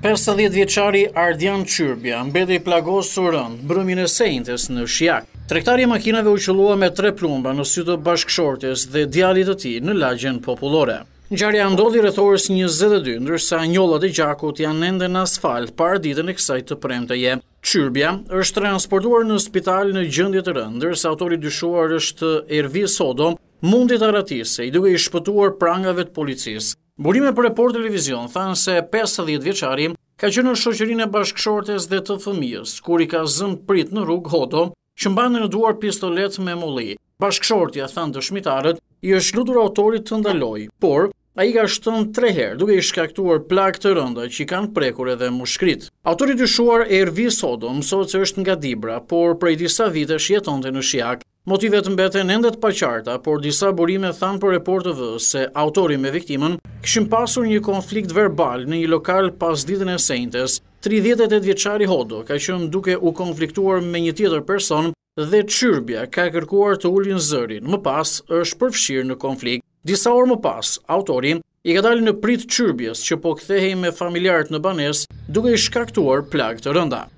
50 vjeçari Ardian Qyrbja mbeti plagosur rënd mbrëmjen e sejntes në Shijak. Tregtari i makinave u qellua me 3 plumba në sy të bashkëshortes dhe djalit të tij në lagjen popullore. Ngjarja ndodhi rreth orës 22, ndërsa njollat e gjakut janë ende në asfalt para ditën e kësaj të premteje. Qyrbja është transportuar në spital në gjendje të rëndë, ndërsa autori dyshuar është Ervis Sodo, mundi ta ratisej duke i shpëtuar prangave të policisë. Burime për Report Televizion thanë se 50 vjeçari ka qenë në shoqërinë e bashkëshortes dhe të fëmijës, kur i ka zënë prit në rrugë Hodo, që mbante në duar pistolet me molli. Bashkëshortja, thanë dëshmitarët, i është lutur autorit të ndalojë, por ai ka shtënë 3 herë duke i shkaktuar plagë të rënda që i kanë prekur edhe mushkrit. Autori dyshuar Ervis Sodo mësohet se është nga Dibra, por prej disa vitesh jetonte në Shijak. Motivet mbeten ende të paqarta, por disa burime thanë për Report TV se autori me viktimën kishin pasur një konflikt verbal në një lokal pas ditën e sejntes. 38 vjeçari Hodo ka qenë duke u konfliktuar me një tjetër person dhe Qyrbja ka kërkuar të ulin zërin. Më pas është përfshirë në konflikt. Disa orë më pas, autori i ka dalë në prit Qyrbjes që po kthehej me familjarët në banesë duke i shkaktuar plagë të rënda.